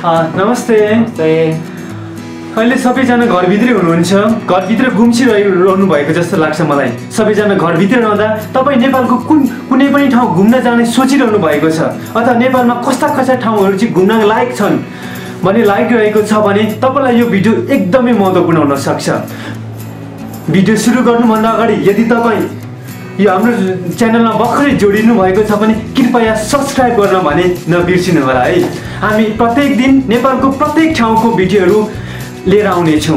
नमस्ते। अहिले सबैजना घरभित्रै हुनुहुन्छ, घरभित्र गुम्सिरहनु भएको जस्तो लाग्छ मलाई। सबैजना घरभित्र रहँदा तपाईँ नेपालको कुनै पनि ठाउँ घुम्न जाने सोचिरहनु भएको छ अथवा नेपालमा कस्ता कस्ता ठाउँहरू चाहिँ घुम्न लायक छन् भन्ने लागिरहेको छ भने तपाईँलाई यो भिडियो एकदमै महत्त्वपूर्ण हुन सक्छ। भिडियो सुरु गर्नुभन्दा अगाडि यदि तपाईँ यो हाम्रो च्यानलमा भर्खरै जोडिनु भएको छ भने कृपया सब्सक्राइब गर्न भने नबिर्सिनु होला है। हामी प्रत्येक दिन नेपालको प्रत्येक ठाउँको भिडियोहरू लिएर आउनेछौँ।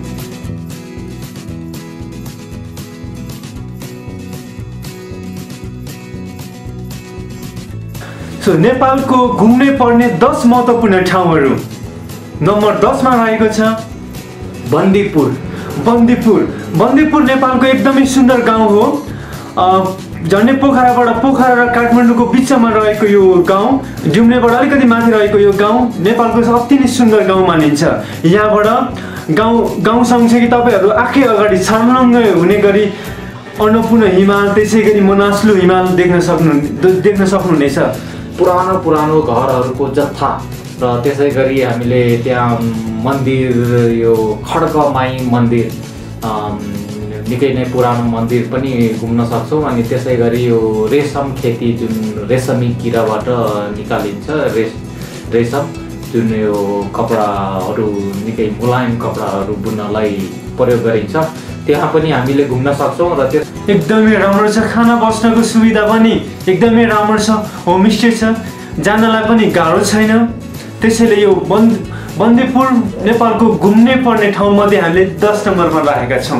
नेपालको घुम्नै पर्ने 10 महत्त्वपूर्ण ठाउँहरू। नम्बर 10 मा रहेको छ बन्दीपुर। बन्दीपुर नेपालको एकदमै सुन्दर गाउँ हो। झन्डै पोखरा र काठमाडौँको बिचमा रहेको यो गाउँ, ढुम्नेबाट अलिकति माथि रहेको यो गाउँ नेपालको अति नै सुन्दर गाउँ मानिन्छ। यहाँबाट गाउँ सँगसँगै तपाईँहरू आँखै अगाडि छर्लङ्गै हुने गरी अन्नपूर्ण हिमाल, त्यसै गरी मनास्लु हिमाल देख्न सक्नुहुनेछ। पुरानो घरहरूको जत्था र त्यसै गरी हामीले त्यहाँ मन्दिर, यो खड्गमाई मन्दिर निकै नै पुरानो मन्दिर पनि घुम्न सक्छौँ। अनि त्यसै गरी यो रेशम खेती, जुन रेशमी किराबाट निकालिन्छ रेशम, जुन यो कपडाहरू निकै मुलायम कपडाहरू बुन्नलाई प्रयोग गरिन्छ, त्यहाँ पनि हामीले घुम्न सक्छौँ। र त्यो एकदमै राम्रो छ। खाना बस्नको सुविधा पनि एकदमै राम्रो छ। होमस्टे छ, जानलाई पनि गाह्रो छैन। त्यसैले यो बन्दीपुर नेपालको घुम्नै पर्ने ठाउँमध्ये हामीले 10 नम्बरमा राखेका छौँ।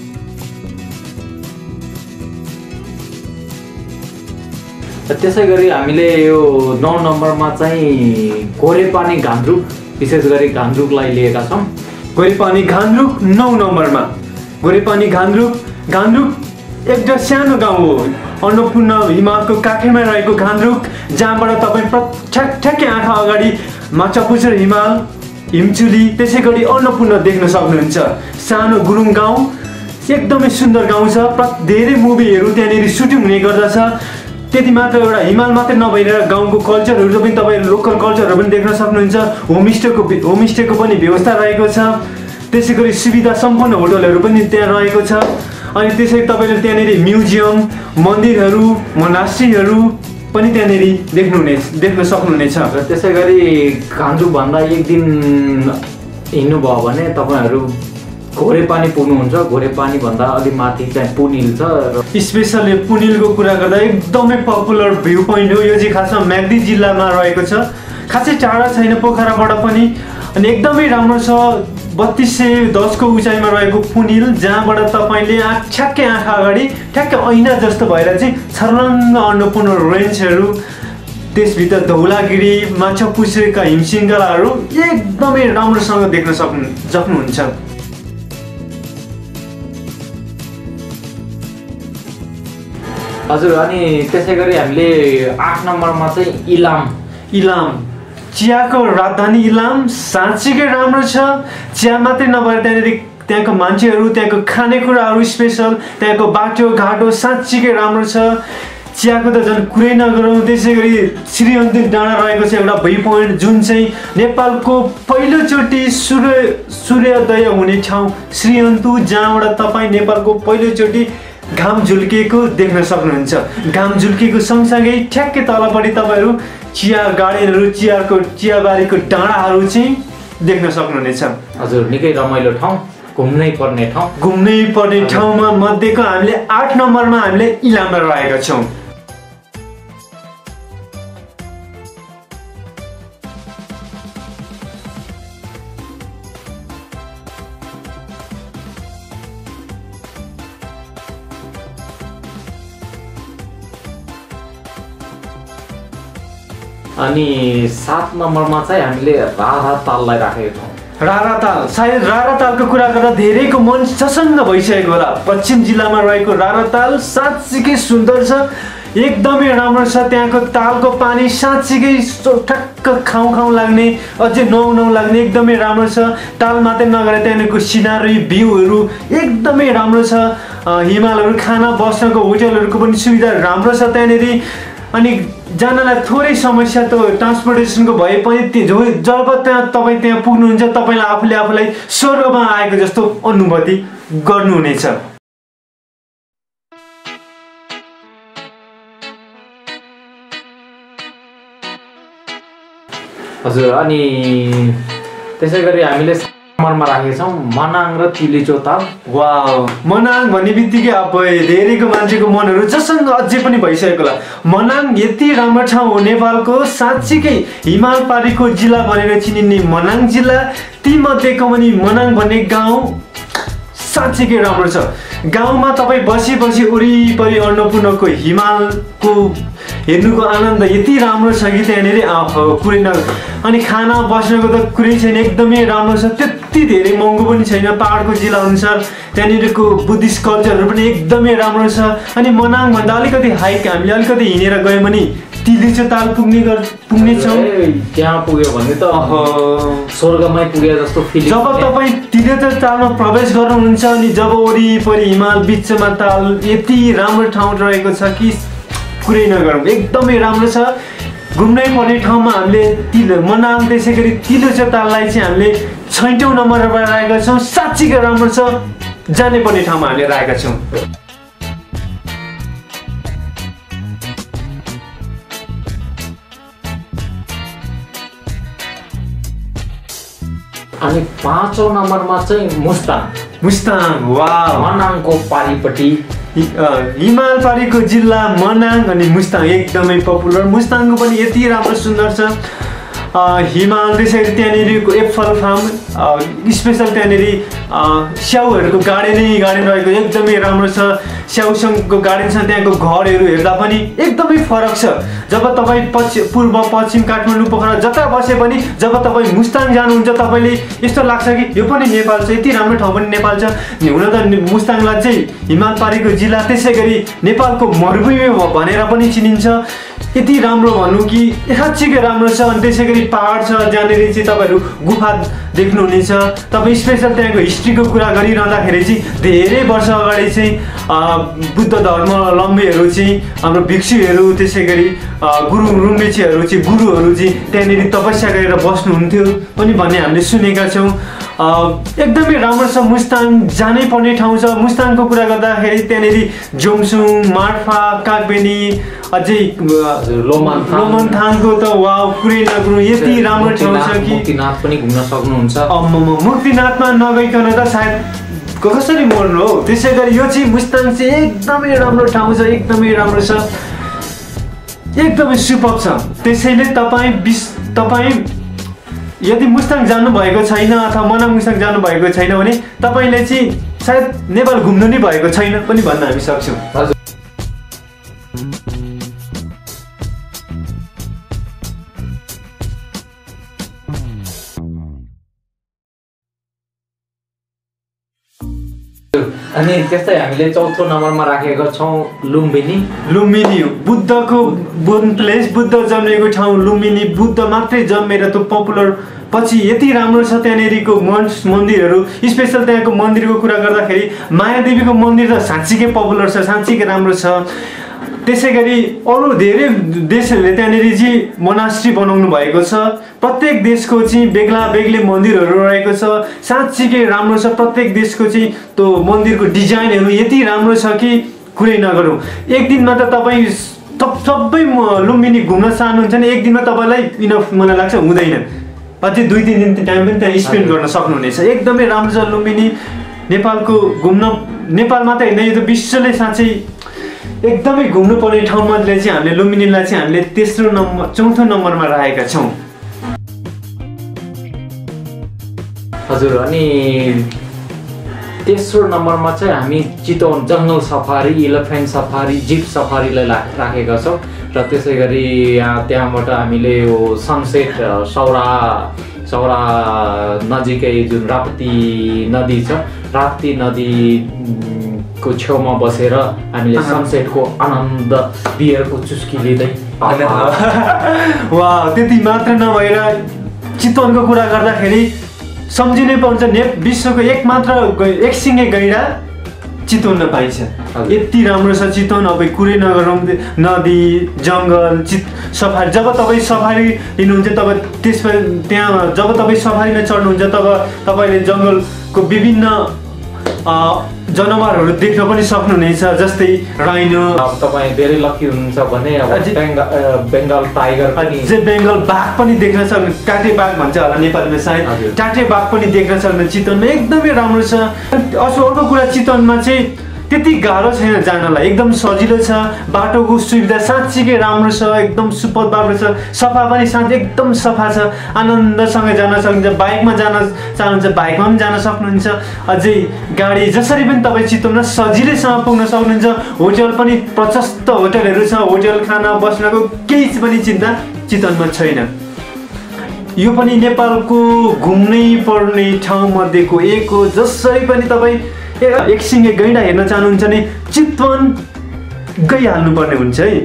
त्यसै गरी हामीले यो 9 नम्बरमा चाहिँ गोरेपानी घान्द्रुक, विशेष गरी घान्द्रुकलाई लिएका छौँ। गोरेपानी घान्द्रुक 9 नम्बरमा। गोरेपानी घान्द्रुक एउटा सानो गाउँ हो। अन्नपूर्ण हिमालको काखैमा रहेको घान्द्रुक, जहाँबाट तपाईँ ठ्याक्कै आँखा अगाडि माछापुच्छर हिमाल, हिमचुली, त्यसै गरी अन्नपूर्ण देख्न सक्नुहुन्छ। सानो गुरुङ गाउँ, एकदमै सुन्दर गाउँ छ। धेरै मुभीहरू त्यहाँनिर सुटिङ हुने गर्दछ। त्यति मात्र एउटा हिमाल मात्रै नभएर गाउँको कल्चरहरू पनि तपाईँ लोकल कल्चरहरू पनि देख्न सक्नुहुन्छ। होमस्टेको पनि व्यवस्था रहेको छ। त्यसै गरी सुविधा सम्पन्न होटलहरू पनि त्यहाँ रहेको छ। अनि त्यसै तपाईँले त्यहाँनिर म्युजियम, मन्दिरहरू, मोनास्ट्रीहरू पनि त्यहाँनिर देख्न सक्नुहुनेछ। र त्यसै गरी घान्द्रुकभन्दा एक दिन हिँड्नुभयो भने तपाईँहरू घोरेपानी पुग्नुहुन्छ। घोरेपानीभन्दा अलि माथि चाहिँ पुनहिल छ। र स्पेसल यो पुनहिलको कुरा गर्दा एकदमै पपुलर भ्यू पोइन्ट हो। यो चाहिँ खासमा म्याग्दी जिल्लामा रहेको छ, खासै टाढा छैन पोखराबाट पनि। अनि एकदमै राम्रो छ। 3210 को उचाइमा रहेको पुनहिल, जहाँबाट तपाईँले ठ्याक्कै आँखा अगाडि ठ्याक्कै ऐना जस्तो भएर चाहिँ छर्लङ्ग अन्नपूर्ण रेन्जहरू, त्यसभित्र धौलागिरी, माछापुच्छ्रेका हिमशृङ्खलाहरू एकदमै राम्रोसँग देख्न सक्नुहुन्छ। हजुर, अनि त्यसै गरी हामीले 8 नम्बरमा चाहिँ इलाम चियाको राजधानी इलाम साँच्चीकै राम्रो छ। चिया मात्रै नभएर त्यहाँको मान्छेहरू, त्यहाँको खानेकुराहरू स्पेसल, त्यहाँको बाटोघाटो साँच्चीकै राम्रो छ। चियाको त झन् कुरै नगरौँ। त्यसै गरी श्रीअन्तु डाँडा रहेको छ एउटा भ्यू पोइन्ट, जुन चाहिँ नेपालको पहिलोचोटि सूर्योदय हुने ठाउँ श्रीअन्तु, जहाँबाट तपाईँ नेपालको पहिलोचोटि घाम झुल्किएको देख्न सक्नुहुन्छ। घाम झुल्किएको सँगसँगै ठ्याक्कै तलपट्टि तपाईँहरू चिया गार्डनहरू, चियाबारीको डाँडाहरू चाहिँ देख्न सक्नुहुनेछ। हजुर, निकै रमाइलो ठाउँ, घुम्नै पर्ने ठाउँमा मध्येको हामीले 8 नम्बरमा हामीले इलाममा रहेका छौँ। अनि 7 नम्बरमा चाहिँ हामीले रारा ताललाई राखेका छौँ। रारा ताल, सायद रारा तालको कुरा गर्दा धेरैको मन ससङ्ग भइसकेको होला। पश्चिम जिल्लामा रहेको रारा ताल साँच्चीकै सुन्दर छ, एकदमै राम्रो छ। त्यहाँको तालको पानी साँच्चीकै ठक्क खाउँ लाग्ने, अझै नौ लाग्ने, एकदमै राम्रो छ। ताल मात्रै नगरेर त्यहाँनिरको सिनारी भ्यूहरू एकदमै राम्रो छ। हिमालहरू, खाना बस्नको होटलहरूको पनि सुविधा राम्रो छ त्यहाँनिर। अनि जानलाई थोरै समस्या त ट्रान्सपोर्टेसनको भए पनि जब तपाईँ त्यहाँ पुग्नुहुन्छ तपाईँलाई आफूलाई स्वर्गमा आएको जस्तो अनुभूति गर्नुहुनेछ। हजुर, अनि त्यसै गरी हामीले नम्बरमा राखेका छौँ मनाङ र तिलिचो ताल। वाउ, मनाङ भन्ने बित्तिकै अब धेरैको मान्छेको मनहरू जसँग अझै पनि भइसकेको होला। मनाङ यति राम्रो ठाउँ हो नेपालको, साँच्चीकै हिमाल पारीको जिल्ला भनेर चिनिने मनाङ जिल्ला, तीमध्येको पनि मनाङ भन्ने गाउँ साँच्चीकै राम्रो छ। गाउँमा तपाईँ बसी वरिपरि अन्नपूर्णको हिमालको हेर्नुको आनन्द यति राम्रो छ कि त्यहाँनिर कुरै न। अनि खाना बस्नको त कुरै छैन, एकदमै राम्रो छ। त्यति धेरै महँगो पनि छैन, पाहाडको जिल्ला अनुसार त्यहाँनिरको बुद्धिस्ट कल्चरहरू पनि एकदमै राम्रो छ। अनि मनाङभन्दा अलिकति हाइक हामीले अलिकति हिँडेर गयौँ भने तिलिचो ताल पुग्नेछौँ। त्यहाँ पुग्यो भने त स्वर्गमै पुगे जस्तो फिल। जब तपाईँ तिलिचो तालमा प्रवेश गर्नुहुन्छ अनि जब वरिपरि हिमाल बिचमा ताल, यति राम्रो ठाउँ रहेको छ कि कुरै नगरौँ, एकदमै राम्रो छ। घुम्नै पर्ने ठाउँमा हामीले मनाङ त्यसै गरी तिलिचो ताललाई चाहिँ हामीले 6औं नम्बरमा राखेका छौँ। साँच्चीकै राम्रो छ, जानै पर्ने ठाउँमा हामीले राखेका छौँ। अनि 5औं नम्बरमा चाहिँ मुस्ताङ। वाह, मनाङको पारिपट्टि हिमाल पारीको जिल्ला मनाङ अनि मुस्ताङ एकदमै पपुलर। मुस्ताङको पनि यति राम्रो सुन्दर छ। हिमाल त्यसरी त्यहाँनिरको एप्पल फार्म स्पेसल, त्यहाँनिर स्याउहरूको गार्डन रहेको एकदमै राम्रो छ। स्याउसँगको गार्डन छ, त्यहाँको घरहरू हेर्दा पनि एकदमै फरक छ। जब तपाईँ पूर्व पश्चिम काठमाडौँ पोखरा जता बसे पनि जब तपाईँ मुस्ताङ जानुहुन्छ तपाईँले यस्तो लाग्छ कि यो पनि नेपाल छ, यति राम्रो ठाउँ पनि नेपाल छ। हुन त मुस्ताङलाई चाहिँ हिमाल पारीको जिल्ला त्यसै गरी नेपालको मरुभूमि भनेर पनि चिनिन्छ। यति राम्रो भनौँ कि साँच्चीकै राम्रो छ। अनि त्यसै गरी पहाड छ जहाँनिर चाहिँ तपाईँहरू गुफा देख्नुहुनेछ। तपाईँ स्पेसल त्यहाँको हिस्ट्रीको कुरा गरिरहँदाखेरि चाहिँ धेरै वर्ष अगाडि चाहिँ बुद्ध धर्मावलम्बीहरू चाहिँ हाम्रो भिक्षुहरू त्यसै गरी रुम्बेछीहरू चाहिँ गुरुहरू चाहिँ त्यहाँनिर तपस्या गरेर बस्नुहुन्थ्यो पनि भन्ने हामीले सुनेका छौँ। एकदमै राम्रो छ। मुस्ताङ जानै पर्ने ठाउँ छ। मुस्ताङको कुरा गर्दाखेरि त्यहाँनिर जोमसुङ, मार्फा, कागबेनी, अझै लोमनथाङको त वाउ कुरै नकुरै यति राम्रो ठाउँ छ कि मुक्तिनाथ पनि घुम्न सक्नुहुन्छ। मुक्तिनाथमा नगइकन त सायद कसरी मर्नु हो। त्यसै गरी यो चाहिँ मुस्ताङ चाहिँ एकदमै राम्रो ठाउँ छ, एकदमै राम्रो छ, एकदमै सुपर छ। त्यसैले तपाईँ यदि मुस्ताङ जानुभएको छैन अथवा मनाङ मुस्ताङ जानुभएको छैन भने तपाईँले चाहिँ सायद नेपाल घुम्नु नै भएको छैन पनि भन्न हामी सक्छौँ। अनि त्यस्तै हामीले 4औं नम्बरमा राखेका छौँ लुम्बिनी। बुद्धको बोर्न प्लेस, बुद्ध जन्मेको ठाउँ लुम्बिनी। बुद्ध मात्रै जन्मेर त पपुलर पछि यति राम्रो छ त्यहाँनिरको मन्दिरहरू। स्पेसल त्यहाँको मन्दिरको कुरा गर्दाखेरि मायादेवीको मन्दिर त साँच्चीकै पपुलर छ, साँच्चीकै राम्रो छ। त्यसै गरी अरू धेरै देशहरूले त्यहाँनिर चाहिँ मोनास्ट्री बनाउनु भएको छ। प्रत्येक देशको चाहिँ बेग्ला बेग्लै मन्दिरहरू रहेको छ, साँच्चीकै राम्रो छ। प्रत्येक देशको चाहिँ त्यो मन्दिरको डिजाइनहरू यति राम्रो छ कि कुरै नगरौँ। एक दिनमा त तपाईँ सबै लुम्बिनी घुम्न चाहनुहुन्छ भने एक दिनमा तपाईँलाई इनफ मलाई लाग्छ हुँदैन। अझै 2-3 दिन टाइम पनि त्यहाँ स्पेन्ड गर्न सक्नुहुनेछ। एकदमै राम्रो छ लुम्बिनी। नेपालको नेपाल मात्रै होइन, यो त विश्वले साँच्चै एकदमै घुम्नुपर्ने ठाउँमध्ये चाहिँ हामीले लुम्बिनीलाई चाहिँ हामीले 4औं नम्बरमा राखेका छौँ। हजुर, अनि 3रो नम्बरमा चाहिँ हामी चितवन जङ्गल सफारी, इलेफेन्ट सफारी, जिप सफारीलाई राखेका छौँ। र त्यसै गरी त्यहाँबाट हामीले यो सनसेट सौरा नजिकै जुन राप्ती नदी छ, राप्ती नदीको छेउमा बसेर हामीले सनसेटको आनन्द बियरको चुस्की लिँदै वाह। त्यति मात्र नभएर चितवनको कुरा गर्दाखेरि सम्झिनै पर्छ विश्वको एकमात्र एकसिङे गैँडा चितवनमा पाइन्छ। यति राम्रो छ चितवन, अब कुरै नगरौँ। नदी जङ्गल सफारी, जब तपाईँ सफारी लिनुहुन्छ तब त्यसमा त्यहाँ जब तपाईँ सफारीमा चढ्नुहुन्छ तब तपाईँले जङ्गलको विभिन्न जनावरहरू देख्न पनि सक्नुहुनेछ, जस्तै राइनो। तपाईँ धेरै लकी हुनुहुन्छ भने अब बेङ्गल टाइगर पनि, बेङ्गल बाघ पनि देख्न सक्नु, टाटे बाघ भन्छ होला नेपालीमा सायद, टाटे बाघ पनि देख्न सक्नु चितवनमा। एकदमै राम्रो छ। अर्को कुरा चितवनमा चाहिँ त्यति गाह्रो छैन जानलाई, एकदम सजिलो छ। बाटोको सुविधा साँच्चीकै राम्रो छ, एकदम सुपर बाटो छ, सफा पनि साँच्चै एकदम सफा छ। आनन्दसँग जान सकिन्छ। बाइकमा जान चाहनुहुन्छ बाइकमा पनि जान सक्नुहुन्छ। अझै गाडी जसरी पनि तपाईँ चितवनमा सजिलैसँग पुग्न सक्नुहुन्छ। होटल पनि प्रशस्त होटलहरू छ, होटल खाना बस्नको केही पनि चिन्ता चितवनमा छैन। यो पनि नेपालको घुम्नै पर्ने ठाउँमध्येको एक हो। जसरी पनि तपाईँ एकसिङे गैँडा हेर्न चाहनुहुन्छ भने चितवन गइहाल्नुपर्ने हुन्छ है।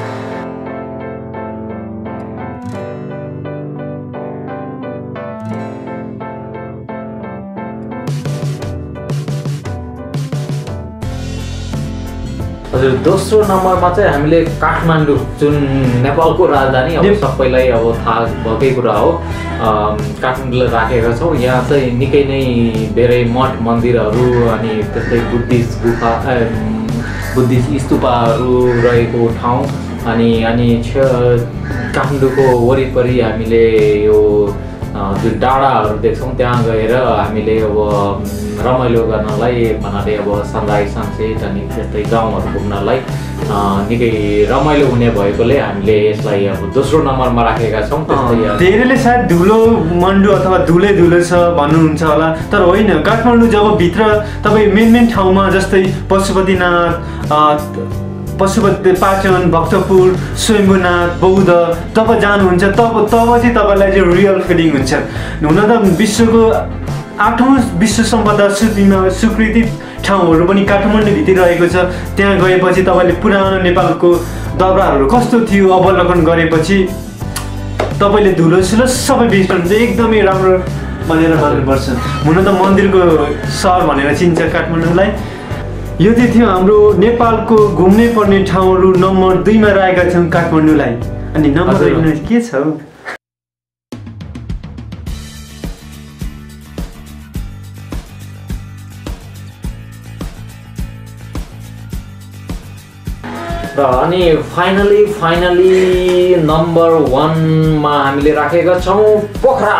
हजुर, दोस्रो नम्बरमा चाहिँ हामीले काठमाडौँ, जुन नेपालको राजधानी, अब सबैलाई अब थाहा भएकै कुरा हो, काठमाडौँलाई राखेका छौँ। यहाँ चाहिँ निकै नै धेरै मठ मन्दिरहरू अनि त्यस्तै बुद्धिस्ट स्तूपहरू रहेको ठाउँ। अनि काठमाडौँको वरिपरि हामीले यो जुन डाँडाहरू देख्छौँ त्यहाँ गएर हामीले अब रमाइलो गर्नलाई भन्नाले अब सनराइज सनसेट अनि त्यस्तै गाउँहरू घुम्नलाई निकै रमाइलो हुने भएकोले हामीले यसलाई अब दोस्रो नम्बरमा राखेका छौँ। धेरैले सायद धुलो मन्डु अथवा धुलै धुलो छ भन्नुहुन्छ होला, तर होइन। काठमाडौँ जब भित्र तपाईँ मेन ठाउँमा जस्तै पशुपति पाटन, भक्तपुर, स्वयम्भूनाथ, बौद्ध तब जानुहुन्छ तब चाहिँ तपाईँलाई चाहिँ रियल फिलिङ हुन्छ। हुन त विश्वको 8औं विश्व सम्पदा सूचीमा स्वीकृत ठाउँहरू पनि काठमाडौँभित्र रहेको छ। त्यहाँ गएपछि तपाईँले पुरानो नेपालको दरबारहरू कस्तो थियो अवलोकन गरेपछि तपाईँले धुलो सुलो सबै बिर्सनुहुन्छ। एकदमै राम्रो भनेर भन्नुपर्छ। हुन त मन्दिरको सहर भनेर चिन्छ काठमाडौँलाई। यो चाहिँ थियो हाम्रो नेपालको घुम्नै पर्ने ठाउँहरू नम्बर 2 मा राखेका छौँ काठमाडौँलाई। अनि नम्बर 1 मा के छ? र अनि फाइनली नम्बर 1 मा हामीले राखेका छौँ पोखरा।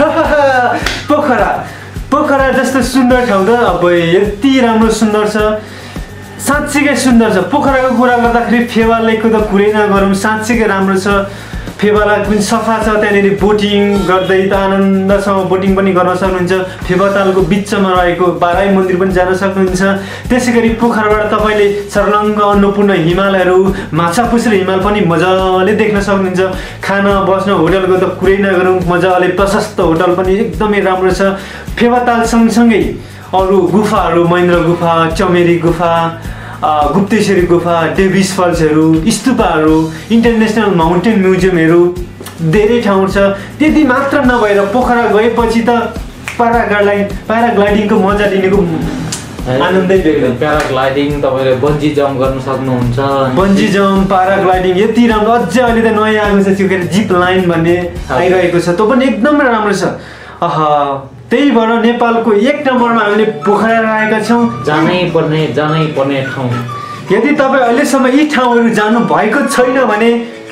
पोखरा जस्तो सुन्दर ठाउँ त अब यति राम्रो सुन्दर छ, साँच्चीकै सुन्दर छ। पोखराको कुरा गर्दाखेरि फेवालेको त कुरै नगरौँ, साँच्चीकै राम्रो छ। फेवाला पनि सफा छ, त्यहाँनिर बोटिङ गर्दै त आनन्दसँग बोटिङ पनि गर्न सक्नुहुन्छ। फेवातालको बिचमा रहेको बाराई मन्दिर पनि जान सक्नुहुन्छ। त्यसै गरी पोखराबाट तपाईँले सर्लङ्ग अन्नपूर्ण हिमालहरू, माछापुच्छ्रे हिमाल पनि मजाले देख्न सक्नुहुन्छ। खाना बस्न होटलको त कुरै नगरौँ, मजाले प्रशस्त होटल पनि एकदमै राम्रो छ। फेवाताल सँगसँगै अरू गुफाहरू, महेन्द्र गुफा, चमेरी गुफा, गुप्तेश्वरी गुफा, डेभिस फल्सहरू, स्तूपहरू, इन्टरनेसनल माउन्टेन म्युजियमहरू धेरै ठाउँ छ। त्यति मात्र नभएर पोखरा गएपछि त प्याराग्लाइडिङको मजा लिनेको आनन्दै बेग्लै। प्याराग्लाइडिङ तपाईँले बन्जी जम्प गर्न सक्नुहुन्छ। बन्जी जम्प, प्याराग्लाइडिङ यति राम्रो। अझै अहिले त नयाँ आएको छ त्यो के अरे जिप लाइन भन्ने आइरहेको छ, त्यो पनि एकदमै राम्रो छ। त्यही भएर नेपालको 1 नम्बरमा हामीले पोखरा राखेका छौँ। जानै पर्ने ठाउँ। यदि तपाईँ अहिलेसम्म यी ठाउँहरू जानु भएको छैन भने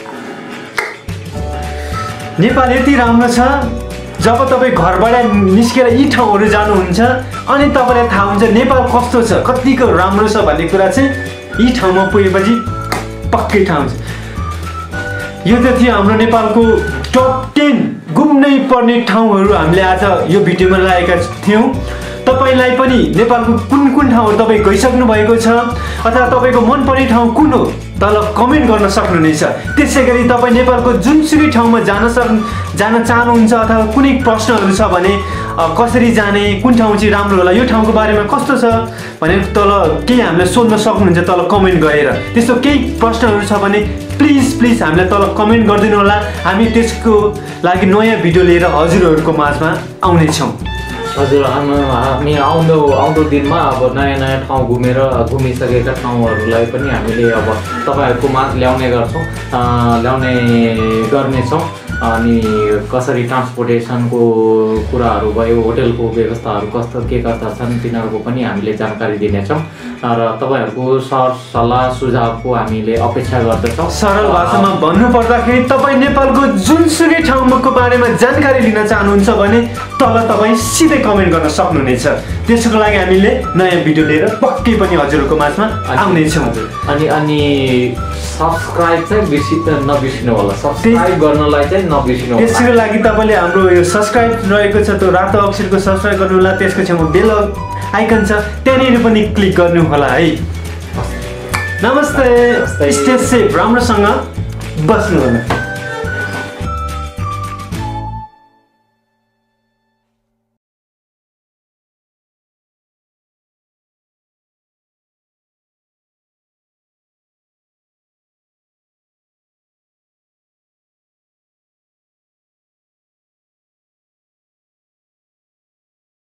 नेपाल यति राम्रो छ। जब तपाईँ घरबाट निस्केर यी ठाउँहरू जानुहुन्छ अनि तपाईँलाई थाहा हुन्छ नेपाल कस्तो छ, कतिको राम्रो छ भन्ने कुरा चाहिँ यी ठाउँमा पुगेपछि पक्कै थाहा हुन्छ। यो त थियो हाम्रो नेपालको टप 10 घुम्नै पर्ने ठाउँहरू हामीले आज यो भिडियोमा राखेका थियौँ। तपाईँलाई पनि नेपालको कुन ठाउँहरू तपाईँ गइसक्नु भएको छ अथवा तपाईँको मनपर्ने ठाउँ कुन हो तल कमेन्ट गर्न सक्नुहुनेछ। त्यसै गरी तपाईँ नेपालको जुनसुकै ठाउँमा जान चाहनुहुन्छ अथवा कुनै प्रश्नहरू छ भने कसरी जाने, कुन ठाउँ चाहिँ राम्रो होला, यो ठाउँको बारेमा कस्तो छ भनेर तल केही हामीलाई सोध्न सक्नुहुन्छ तल कमेन्ट गरेर। त्यस्तो केही प्रश्नहरू छ भने प्लिज हामीलाई तल कमेन्ट गरिदिनु होला। हामी त्यसको लागि नयाँ भिडियो लिएर हजुरहरूको माझमा आउनेछौँ। हजुर हामी आउँदो दिनमा अब नयाँ ठाउँ घुमिसकेका ठाउँहरूलाई पनि हामीले अब तपाईँहरूको माझ ल्याउने गर्नेछौँ। अनि कसरी ट्रान्सपोर्टेसनको कुराहरू भयो, होटलको व्यवस्थाहरू कस्ता छन् तिनीहरूको पनि हामीले जानकारी दिनेछौँ र तपाईँहरूको सल्लाह सुझावको हामीले अपेक्षा गर्दछौँ। सरल भाषामा भन्नुपर्दाखेरि तपाईँ नेपालको जुनसुकै ठाउँको बारेमा जानकारी लिन चाहनुहुन्छ भने तल तपाईँ सिधै कमेन्ट गर्न सक्नुहुनेछ। त्यसको लागि हामीले नयाँ भिडियो लिएर पक्कै पनि हजुरहरूको माझमा आउनेछौँ। अनि सब्सक्राइब चाहिँ नबिर्सिनु होला, सब्सक्राइब गर्नलाई चाहिँ नबिर्सिनु होला। त्यसको लागि तपाईँले हाम्रो यो सब्सक्राइब रहेको छ त्यो रातो अक्षरको सब्सक्राइब गर्नु होला। त्यसको छेउमा बेल आइकन छ, त्यहाँनिर पनि क्लिक गर्नु होला है। नमस्ते, स्टे सेफ, राम्रोसँग बस्नु होला।